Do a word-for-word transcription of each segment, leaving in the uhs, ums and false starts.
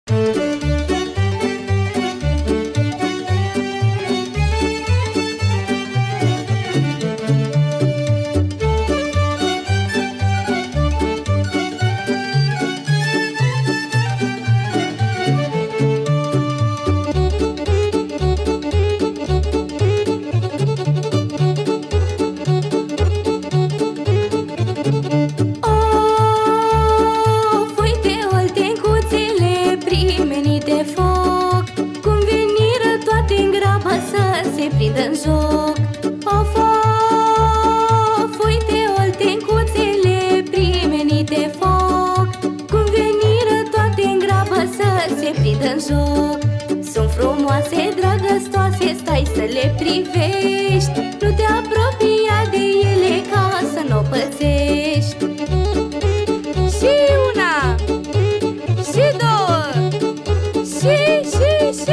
În joc. Of, of, uite oltencuțele primenite foc, cum veniră toate în grabă să se prindă în joc. Sunt frumoase, drăgăstoase, stai să le privești, nu te apropia de ele ca să n-o pățești. Și una, și două, și, și, și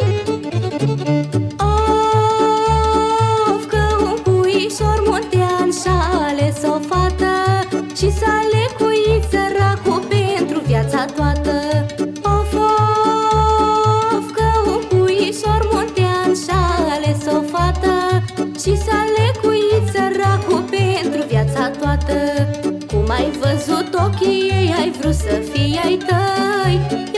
și s-a lecuit săracul pentru viața toată. Of, of, că un puișor muntean și-a ales o fată și s-a lecuit săracul pentru viața toată. Cum ai văzut ochii ei, ai vrut să fii ai tăi,